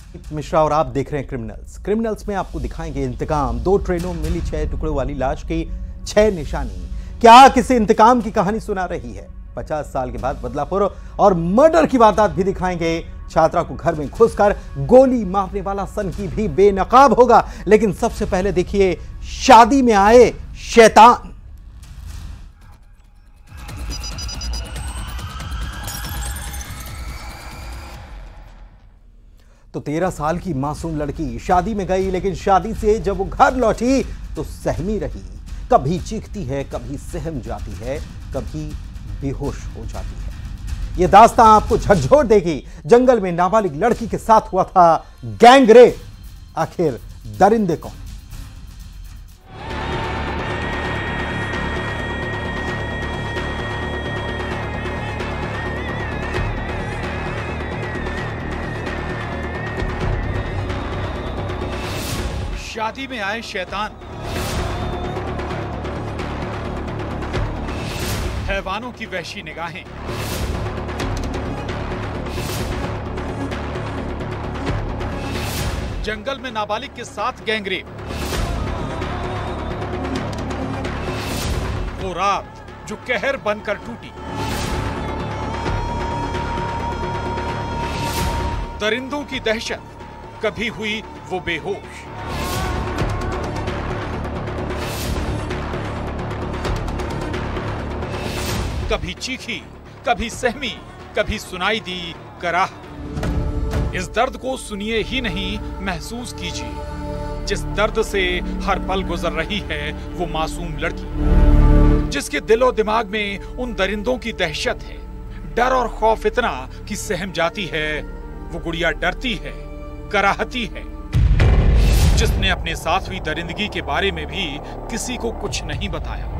मिश्रा और आप देख रहे हैं क्रिमिनल्स में आपको दिखाएंगे इंतकाम। 2 ट्रेनों में मिली 6 टुकड़ों वाली लाश की 6 निशानी। क्या किसी इंतकाम की कहानी सुना रही है? 50 साल के बाद बदलापुर और मर्डर की वारदात भी दिखाएंगे। छात्रा को घर में घुसकर गोली मारने वाला सनकी भी बेनकाब होगा। लेकिन सबसे पहले देखिए शादी में आए शैतान। तो 13 साल की मासूम लड़की शादी में गई, लेकिन शादी से जब वो घर लौटी तो सहमी रही। कभी चीखती है, कभी सहम जाती है, कभी बेहोश हो जाती है। यह दास्तां आपको झकझोर देगी। जंगल में नाबालिग लड़की के साथ हुआ था गैंगरेप। आखिर दरिंदे कौन? शादी में आए शैतान, हैवानों की वहशी निगाहें, जंगल में नाबालिग के साथ गैंगरेप, वो रात जो कहर बनकर टूटी, दरिंदों की दहशत, कभी हुई वो बेहोश। कभी चीखी, कभी सहमी, कभी सुनाई दी कराह। इस दर्द को सुनिए ही नहीं, महसूस कीजिए। जिस दर्द से हर पल गुजर रही है वो मासूम लड़की, जिसके दिलो दिमाग में उन दरिंदों की दहशत है, डर और खौफ इतना कि सहम जाती है। वो गुड़िया डरती है, कराहती है, जिसने अपने साथ हुई दरिंदगी के बारे में भी किसी को कुछ नहीं बताया।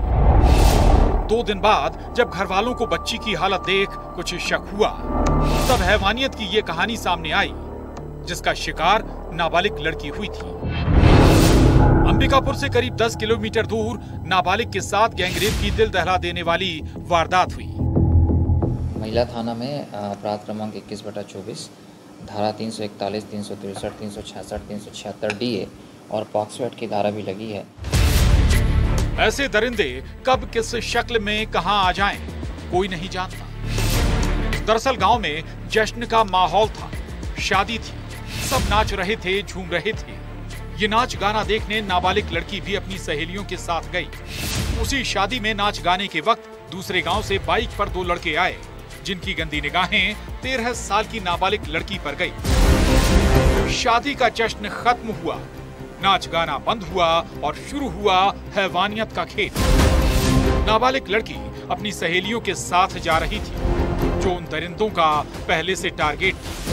2 दिन बाद जब घर वालों को बच्ची की हालत देख कुछ शक हुआ, तब हैवानियत की ये कहानी सामने आई, जिसका शिकार नाबालिग लड़की हुई थी। अंबिकापुर से करीब 10 किलोमीटर दूर नाबालिग के साथ गैंगरेप की दिल दहला देने वाली वारदात हुई। महिला थाना में अपराध क्रमांक 21/24, धारा 341, 363, 366, 376 DA और पॉक्सो एक्ट की धारा भी लगी है। ऐसे दरिंदे कब किस शक्ल में कहां आ जाएं, कोई नहीं जानता। दरअसल गांव में जश्न का माहौल था, शादी थी, सब नाच रहे थे, झूम रहे थे। ये नाच गाना देखने नाबालिग लड़की भी अपनी सहेलियों के साथ गई। उसी शादी में नाच गाने के वक्त दूसरे गांव से बाइक पर 2 लड़के आए, जिनकी गंदी निगाहें 13 साल की नाबालिग लड़की पर गई। शादी का जश्न खत्म हुआ, नाच गाना बंद हुआ और शुरू हुआ हैवानियत का खेल। नाबालिग लड़की अपनी सहेलियों के साथ जा रही थी, जो उन दरिंदों का पहले से टारगेट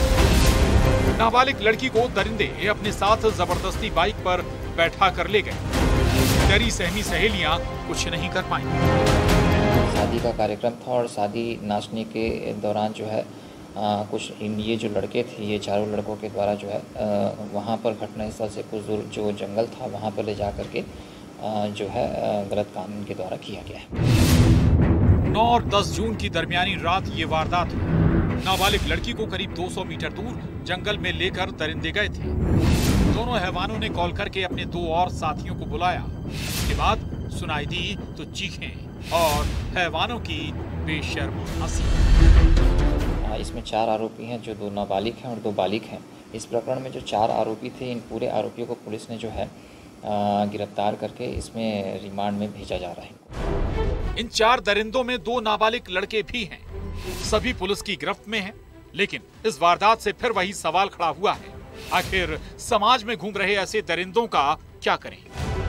थी। नाबालिग लड़की को दरिंदे अपने साथ जबरदस्ती बाइक पर बैठा कर ले गए। डरी सहमी सहेलियां कुछ नहीं कर पाईं। शादी का कार्यक्रम था और शादी नाचने के दौरान जो है कुछ ये जो लड़के थे, ये चारों लड़कों के द्वारा जो है वहाँ पर घटनास्थल से कुछ दूर जो जंगल था वहाँ पर ले जा करके जो है गलत काम इनके द्वारा किया गया है। 9 और 10 जून की दरमियानी रात ये वारदात हुई। नाबालिग लड़की को करीब 200 मीटर दूर जंगल में लेकर दरिंदे गए थे। दोनों हैवानों ने कॉल करके अपने 2 और साथियों को बुलाया। उसके बाद सुनाई दी तो चीखें और हैवानों की बेशर्म हंसी। इसमें 4 आरोपी हैं, जो 2 नाबालिग हैं और 2 बालिग हैं। इस प्रकरण में जो 4 आरोपी थे, इन पूरे आरोपियों को पुलिस ने जो है गिरफ्तार करके इसमें रिमांड में भेजा जा रहा है। इन 4 दरिंदों में 2 नाबालिग लड़के भी हैं। सभी पुलिस की गिरफ्त में हैं। लेकिन इस वारदात से फिर वही सवाल खड़ा हुआ है, आखिर समाज में घूम रहे ऐसे दरिंदों का क्या करें?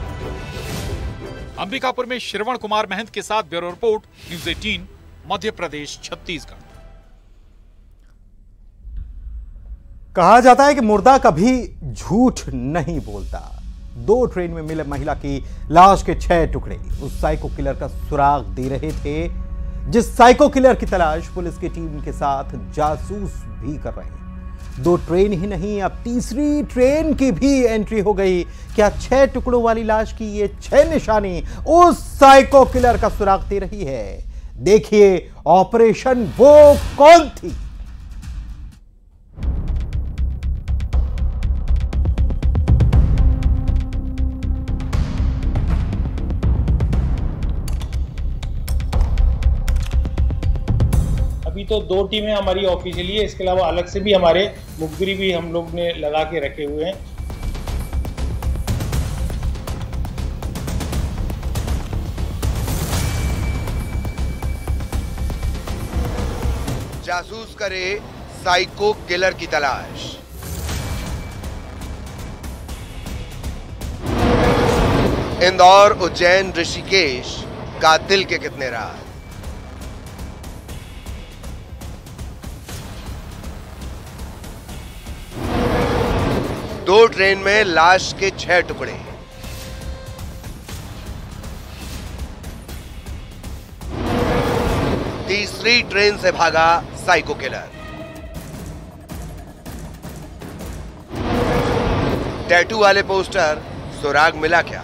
अंबिकापुर में श्रवण कुमार महंत के साथ bureau report, news 18, Madhya Pradesh, Chhattisgarh. कहा जाता है कि मुर्दा कभी झूठ नहीं बोलता। 2 ट्रेन में मिले महिला की लाश के 6 टुकड़े उस साइको किलर का सुराग दे रहे थे, जिस साइको किलर की तलाश पुलिस की टीम के साथ जासूस भी कर रहे हैं। 2 ट्रेन ही नहीं, अब तीसरी ट्रेन की भी एंट्री हो गई। क्या 6 टुकड़ों वाली लाश की ये 6 निशानी उस साइको किलर का सुराग दे रही है? देखिए ऑपरेशन वो कौन थी। तो 2 टीमें हमारी ऑफिशियली है, इसके अलावा अलग से भी हमारे मुखबिरी भी हम लोग ने लगा के रखे हुए हैं। जासूस करे साइको किलर की तलाश। इंदौर, उज्जैन, ऋषिकेश, कातिल के कितने राज। दो ट्रेन में लाश के 6 टुकड़े। तीसरी ट्रेन से भागा साइको किलर। टैटू वाले पोस्टर, सुराग मिला क्या?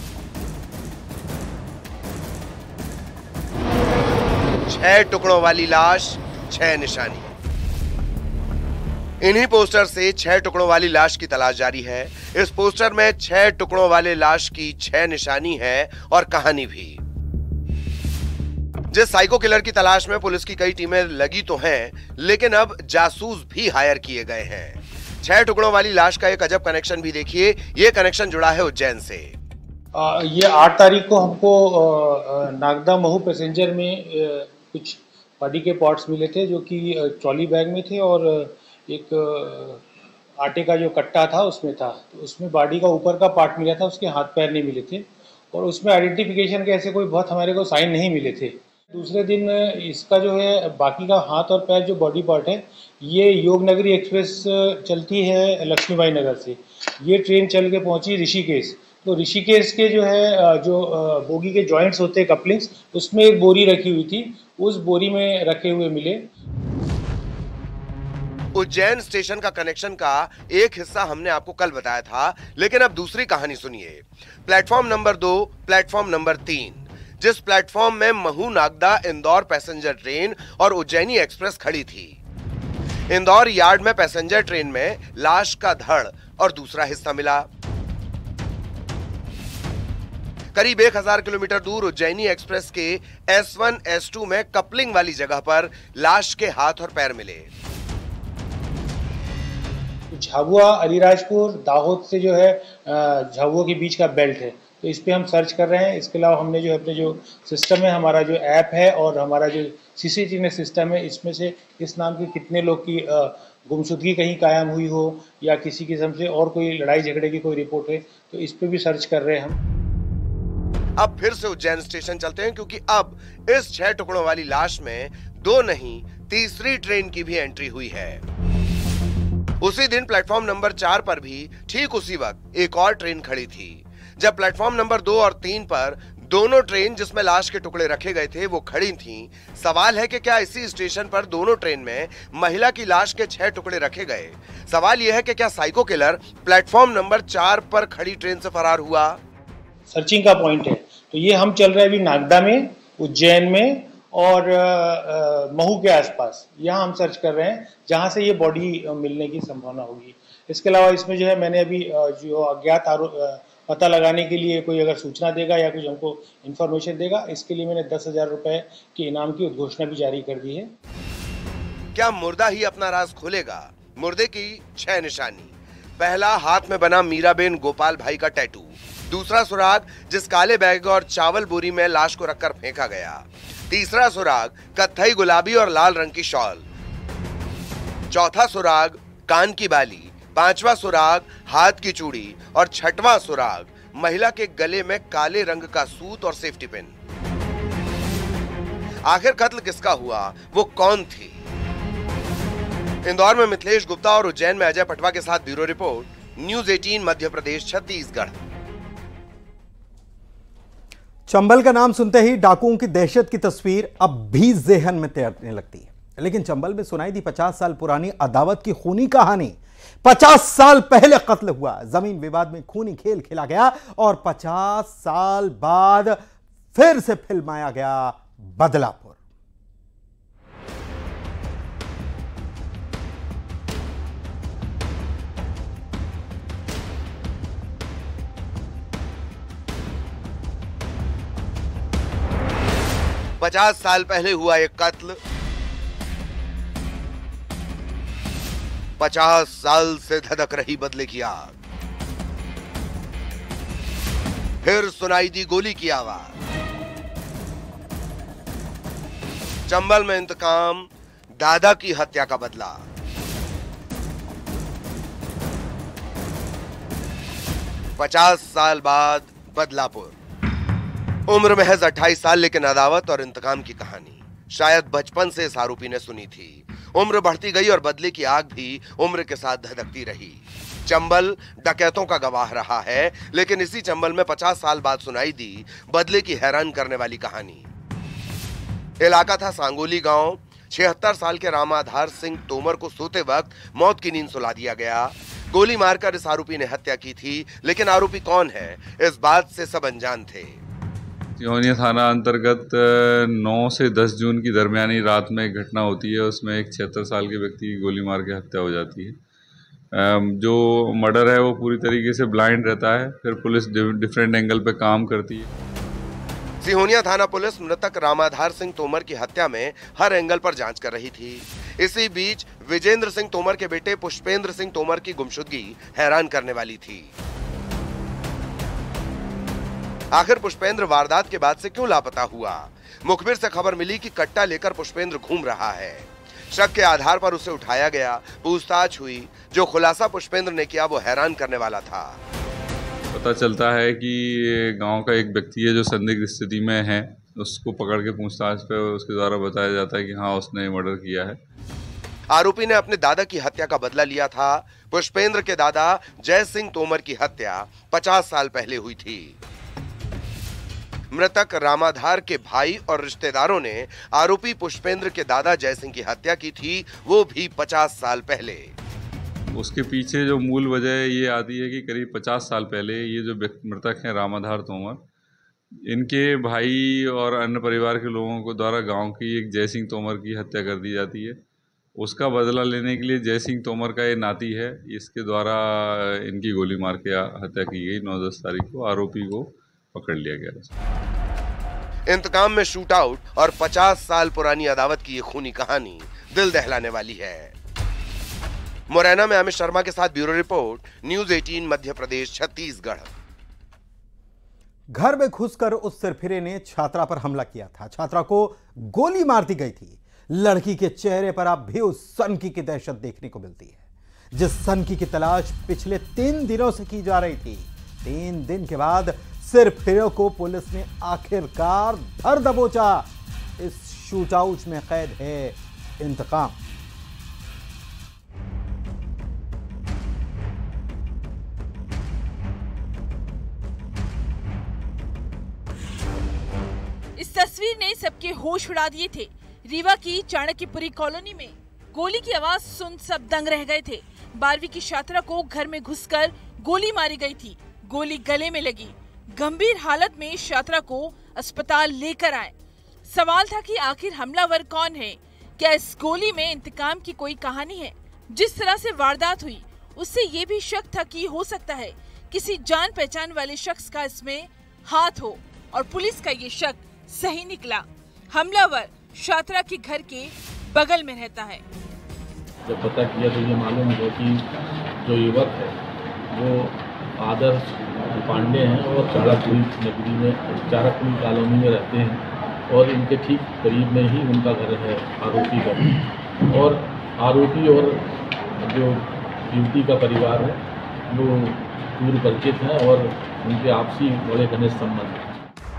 छह टुकड़ों वाली लाश, 6 निशानी। इन्हीं पोस्टर से 6 टुकड़ों वाली लाश की तलाश जारी है। इस पोस्टर में 6 टुकड़ों वाले लाश की 6 निशानी है और कहानी भी। जिस साइको किलर की तलाश में पुलिस की कई टीमें लगी तो हैं, लेकिन अब जासूस भी हायर किए गए हैं। 6 टुकड़ों वाली लाश का एक अजब कनेक्शन भी देखिए। ये कनेक्शन जुड़ा है उज्जैन से। ये 8 तारीख को हमको नागदा महू पैसेंजर में कुछ बॉडी के पार्ट्स मिले थे, जो कि ट्रॉली बैग में थे और एक आटे का जो कट्टा था उसमें था। तो उसमें बॉडी का ऊपर का पार्ट मिला था, उसके हाथ पैर नहीं मिले थे और उसमें आइडेंटिफिकेशन के ऐसे कोई बहुत हमारे को साइन नहीं मिले थे। दूसरे दिन इसका जो है बाकी का हाथ और पैर जो बॉडी पार्ट है, ये योगनगरी एक्सप्रेस चलती है लक्ष्मीबाई नगर से। ये ट्रेन चल के पहुंची ऋषिकेश। तो ऋषिकेश के जो है जो बोगी के जॉइंट्स होते हैं, कपलिंग्स, उसमें एक बोरी रखी हुई थी, उस बोरी में रखे हुए मिले। उज्जैन स्टेशन का कनेक्शन का एक हिस्सा हमने आपको कल बताया था, लेकिन अब दूसरी कहानी सुनिए। प्लेटफॉर्म नंबर 2, प्लेटफॉर्म नंबर 3, जिस प्लेटफॉर्म में महू नागदा इंदौर पैसेंजर ट्रेन और उज्जैनी एक्सप्रेस खड़ी थी। इंदौर यार्ड में पैसेंजर ट्रेन में लाश का धड़ और दूसरा हिस्सा मिला। करीब 1000 किलोमीटर दूर उज्जैनी एक्सप्रेस के S1, S2 में कपलिंग वाली जगह पर लाश के हाथ और पैर मिले। झाबुआ, अलीराजपुर, दाहोद से जो है झाबुआ के बीच का बेल्ट है, तो इस पे हम सर्च कर रहे हैं। इसके अलावा हमने जो अपने जो सिस्टम है, हमारा जो ऐप है और हमारा जो CCTV सिस्टम है, इसमें से इस नाम के कितने लोग की गुमशुदगी कहीं कायम हुई हो या किसी किस्म से और कोई लड़ाई झगड़े की कोई रिपोर्ट है, तो इस पे भी सर्च कर रहे हैं हम। अब फिर से उज्जैन स्टेशन चलते हैं, क्योंकि अब इस 6 टुकड़ों वाली लाश में 2 नहीं, तीसरी ट्रेन की भी एंट्री हुई है। उसी दिन प्लेटफॉर्म नंबर 4 पर भी ठीक उसी वक्त एक और ट्रेन खड़ी थी। जब प्लेटफॉर्म नंबर 2 और 3 पर दोनों ट्रेन जिसमें लाश के टुकड़े रखे गए थे वो खड़ी थीं, सवाल है कि क्या इसी स्टेशन पर दोनों ट्रेन में महिला की लाश के 6 टुकड़े रखे गए? सवाल यह है कि क्या साइको किलर प्लेटफॉर्म नंबर 4 पर खड़ी ट्रेन से फरार हुआ? सर्चिंग का पॉइंट है, तो ये हम चल रहे हैं अभी नागदा में, उज्जैन में और महू के आसपास। यहाँ हम सर्च कर रहे हैं जहाँ से ये बॉडी मिलने की संभावना होगी। इसके अलावा इसमें जो है मैंने अभी जो अज्ञात पता लगाने के लिए कोई अगर सूचना देगा या कुछ हमको इन्फॉर्मेशन देगा, इसके लिए मैंने 10,000 रुपए के इनाम की उद्घोषणा भी जारी कर दी है। क्या मुर्दा ही अपना राज खोलेगा? मुर्दे की 6 निशानी। पहला, हाथ में बना मीराबेन गोपाल भाई का टैटू। दूसरा सुराग, जिस काले बैग और चावल बोरी में लाश को रखकर फेंका गया। तीसरा सुराग, कत्थई, गुलाबी और लाल रंग की शॉल। चौथा सुराग, कान की बाली। पांचवा सुराग, हाथ की चूड़ी और छठवां सुराग, महिला के गले में काले रंग का सूत और सेफ्टी पिन। आखिर कत्ल किसका हुआ? वो कौन थी? इंदौर में मिथिलेश गुप्ता और उज्जैन में अजय पटवा के साथ bureau report, news 18 Madhya Pradesh, Chhattisgarh. Chambal का नाम सुनते ही डाकुओं की दहशत की तस्वीर अब भी जेहन में तैरने लगती है। लेकिन चंबल में सुनाई दी 50 साल पुरानी अदावत की खूनी कहानी। 50 साल पहले कत्ल हुआ, जमीन विवाद में खूनी खेल खेला गया और 50 साल बाद फिर से फिल्माया गया बदलापुर। पचास साल पहले हुआ एक कत्ल, 50 साल से धधक रही बदले की आग। फिर सुनाई दी गोली की आवाज। चंबल में इंतकाम, दादा की हत्या का बदला। पचास साल बाद बदलापुर। उम्र महज 28 साल, लेकिन अदावत और इंतकाम की कहानी शायद बचपन से इस आरोपी ने सुनी थी। उम्र बढ़ती गई और बदले की आग भी उम्र के साथ धधकती रही। चंबल डकैतों का गवाह रहा है, लेकिन इसी चंबल में 50 साल बाद सुनाई दी बदले की हैरान करने वाली कहानी। इलाका था सांगोली गांव। 76 साल के रामाधार सिंह तोमर को सोते वक्त मौत की नींद सुला दिया गया। गोली मारकर इस आरोपी ने हत्या की थी, लेकिन आरोपी कौन है, इस बात से सब अनजान थे। सिहोनिया थाना अंतर्गत 9 से 10 जून की दरमियानी रात में एक घटना होती है। उसमें एक 76 साल के व्यक्ति की गोली मार के हत्या हो जाती है। जो मर्डर है वो पूरी तरीके से ब्लाइंड रहता है। फिर पुलिस डिफरेंट एंगल पे काम करती है। सिहोनिया थाना पुलिस मृतक रामाधार सिंह तोमर की हत्या में हर एंगल पर जांच कर रही थी। इसी बीच विजेंद्र सिंह तोमर के बेटे पुष्पेंद्र सिंह तोमर की गुमशुदगी हैरान करने वाली थी। आखिर पुष्पेंद्र वारदात के बाद से क्यों लापता हुआ? मुखबिर से खबर मिली कि कट्टा लेकर पुष्पेंद्र घूम रहा है। शक के आधार पर उसे उठाया गया, पूछताछ हुई। जो खुलासा पुष्पेंद्र ने किया वो हैरान करने वाला था। पता चलता है कि गांव का एक व्यक्ति है जो संदिग्ध स्थिति में है। उसको पकड़ के पूछताछ पे उसके द्वारा बताया जाता है कि हाँ, उसने मर्डर किया है। आरोपी ने अपने दादा की हत्या का बदला लिया था। पुष्पेंद्र के दादा जय सिंह तोमर की हत्या 50 साल पहले हुई थी। मृतक रामाधार के भाई और रिश्तेदारों ने आरोपी पुष्पेंद्र के दादा जय सिंह की हत्या की थी, वो भी 50 साल पहले। उसके पीछे जो मूल वजह ये आती है कि करीब 50 साल पहले ये जो मृतक हैं रामाधार तोमर, इनके भाई और अन्य परिवार के लोगों को द्वारा गांव की एक जय सिंह तोमर की हत्या कर दी जाती है। उसका बदला लेने के लिए जय सिंह तोमर का ये नाती है, इसके द्वारा इनकी गोली मार के हत्या की गई। 9-10 तारीख को आरोपी को पकड़ लिया गया। इंतकाम में शूट आउट और 50 साल पुरानी अदावत की ये खूनी कहानी दिल दहलाने वाली है। मुरैना में अमित शर्मा के साथ bureau report, news 18 Madhya Pradesh Chhattisgarh. घर में घुसकर उस सिरफिरे ने छात्रा पर हमला किया था। छात्रा को गोली मार दी गई थी। लड़की के चेहरे पर अब भी उस सनकी की दहशत देखने को मिलती है, जिस सनकी की तलाश पिछले 3 दिनों से की जा रही थी। 3 दिन के बाद सिरफिरे को पुलिस ने आखिरकार धर दबोचा। इस शूटआउट में कैद है इंतकाम। इस तस्वीर ने सबके होश उड़ा दिए थे। रीवा की चाणक्यपुरी कॉलोनी में गोली की आवाज सुन सब दंग रह गए थे। 12वीं की छात्रा को घर में घुसकर गोली मारी गई थी। गोली गले में लगी। गंभीर हालत में छात्रा को अस्पताल लेकर आए। सवाल था कि आखिर हमलावर कौन है? क्या इस गोली में इंतकाम की कोई कहानी है? जिस तरह से वारदात हुई उससे ये भी शक था कि हो सकता है किसी जान पहचान वाले शख्स का इसमें हाथ हो, और पुलिस का ये शक सही निकला। हमलावर छात्रा के घर के बगल में रहता है। जब पता किया तो ये मालूम हुआ कि जो युवक है वो आदर्श पांडे हैं और चाणक्यपुरी नगरी में चाणक्यपुरी कॉलोनी में रहते हैं, और इनके ठीक करीब में ही उनका घर है आरोपी का। और आरोपी और जो युवती का परिवार है वो पूर्व परिचित हैं और उनके आपसी बड़े घनिष्ठ संबंध हैं।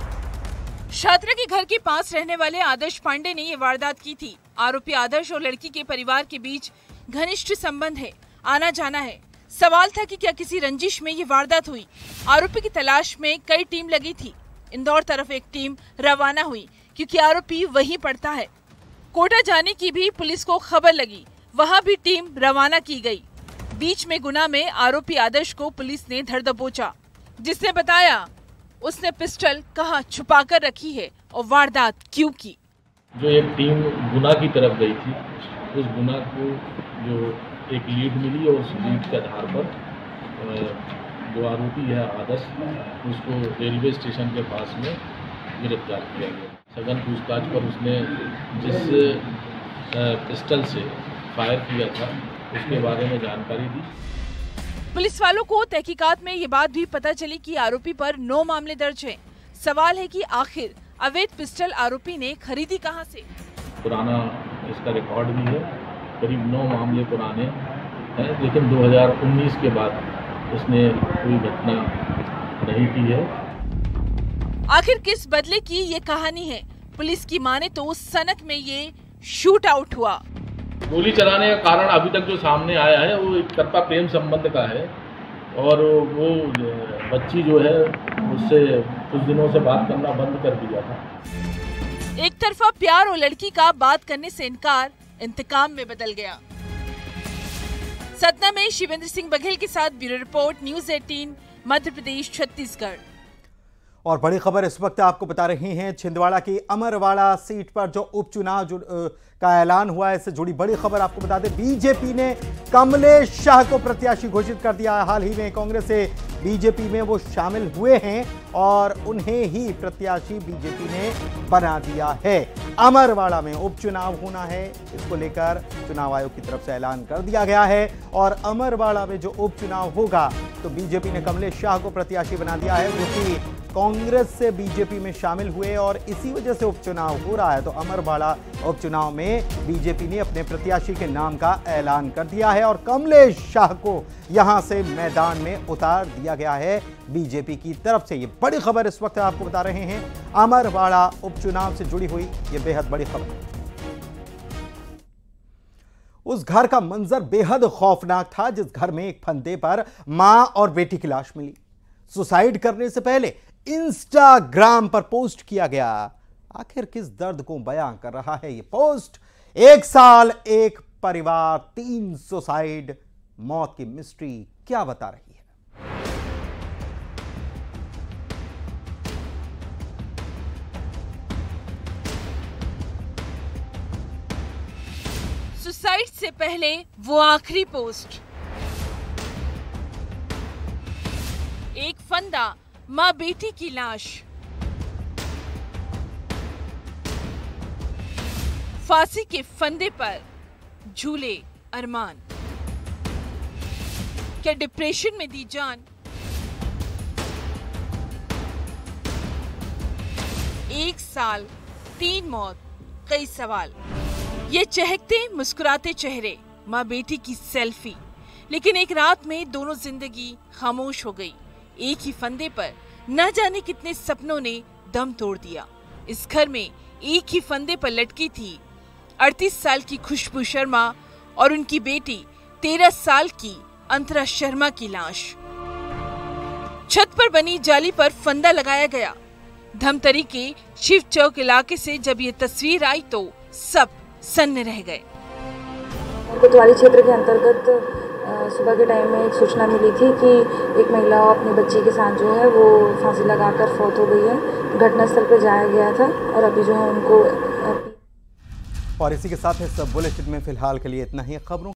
छात्रा के घर के पास रहने वाले आदर्श पांडे ने ये वारदात की थी। आरोपी आदर्श और लड़की के परिवार के बीच घनिष्ठ संबंध है, आना जाना है। सवाल था कि क्या किसी रंजिश में ये वारदात हुई। आरोपी की तलाश में कई टीम लगी थी। इंदौर तरफ एक टीम रवाना हुई क्योंकि आरोपी वहीं पड़ता है। कोटा जाने की भी पुलिस को खबर लगी, वहां भी टीम रवाना की गई। बीच में गुना में आरोपी आदर्श को पुलिस ने धर दबोचा, जिसने बताया उसने पिस्टल कहां छुपा कर रखी है और वारदात क्यों की। जो एक टीम गुना की तरफ गई थी, उस गुना को जो एक लीड मिली और उस लीड के आधार पर जो आरोपी है आदर्श, उसको रेलवे स्टेशन के पास में गिरफ्तार किया गया। सघन पूछताछ पर उसने जिस पिस्टल से फायर किया था उसके बारे में जानकारी दी। पुलिस वालों को तहकीकात में ये बात भी पता चली कि आरोपी पर 9 मामले दर्ज हैं। सवाल है कि आखिर अवैध पिस्टल आरोपी ने खरीदी कहां से? पुराना इसका रिकॉर्ड भी है, करीब 9 मामले पुराने हैं, लेकिन 2019 के बाद उसने कोई घटना नहीं की है। आखिर किस बदले की ये कहानी है? पुलिस की माने तो सनक में ये शूट आउट हुआ। गोली चलाने का कारण अभी तक जो सामने आया है वो एक तरफा प्रेम संबंध का है, और वो बच्ची जो है उससे कुछ दिनों से बात करना बंद कर दिया था। एक तरफा प्यार और लड़की का बात करने से इनकार इंतकाम में बदल गया। सतना में शिवेंद्र सिंह बघेल के साथ bureau report, news 18, Madhya Pradesh, Chhattisgarh. और बड़ी खबर इस वक्त आपको बता रही हैं, छिंदवाड़ा की अमरवाड़ा सीट पर जो उपचुनाव का ऐलान हुआ है, इससे जुड़ी बड़ी खबर आपको बता दें। बीजेपी ने कमलेश शाह को प्रत्याशी घोषित कर दिया है। हाल ही में कांग्रेस से बीजेपी में वो शामिल हुए हैं और उन्हें ही प्रत्याशी बीजेपी ने बना दिया है। अमरवाड़ा में उपचुनाव होना है, इसको लेकर चुनाव आयोग की तरफ से ऐलान कर दिया गया है। और अमरवाड़ा में जो उपचुनाव होगा तो बीजेपी ने कमलेश शाह को प्रत्याशी बना दिया है, जो कि कांग्रेस से बीजेपी में शामिल हुए और इसी वजह से उपचुनाव हो रहा है। तो अमरवाड़ा उपचुनाव में बीजेपी ने अपने प्रत्याशी के नाम का ऐलान कर दिया है और कमलेश शाह को यहां से मैदान में उतार दिया गया है बीजेपी की तरफ से। ये बड़ी खबर इस वक्त आपको बता रहे हैं, अमरवाड़ा उपचुनाव से जुड़ी हुई ये बेहद बड़ी खबर। उस घर का मंजर बेहद खौफनाक था जिस घर में एक फंदे पर मां और बेटी की लाश मिली। सुसाइड करने से पहले इंस्टाग्राम पर पोस्ट किया गया। आखिर किस दर्द को बयां कर रहा है ये पोस्ट? 1 साल एक परिवार, 3 सुसाइड, मौत की मिस्ट्री क्या बता रही है? सुसाइड से पहले वो आखिरी पोस्ट। एक फंदा, मां बेटी की लाश। फांसी के फंदे पर झूले अरमान। क्या डिप्रेशन में दी जान? 1 साल, 3 मौत, कई सवाल। ये चहकते मुस्कुराते चेहरे, मां बेटी की सेल्फी। लेकिन एक रात में दोनों जिंदगी खामोश हो गई। एक ही फंदे पर न जाने कितने सपनों ने दम तोड़ दिया। इस घर में एक ही फंदे पर लटकी थी 38 साल की खुशबू शर्मा और उनकी बेटी 13 साल की अंतरा शर्मा की लाश। छत पर बनी जाली पर फंदा लगाया गया। धमतरी के शिव चौक इलाके से जब ये तस्वीर आई तो सब सन्न रह गए। कोतवाली क्षेत्र के अंतर्गत सुबह के टाइम में एक सूचना मिली थी कि एक महिला अपने बच्चे के साथ जो है वो फांसी लगाकर फौत हो गई है। घटनास्थल पर जाया गया था और अभी जो है उनको। और इसी के साथ इस बुलेटिन में फिलहाल के लिए इतना ही। खबरों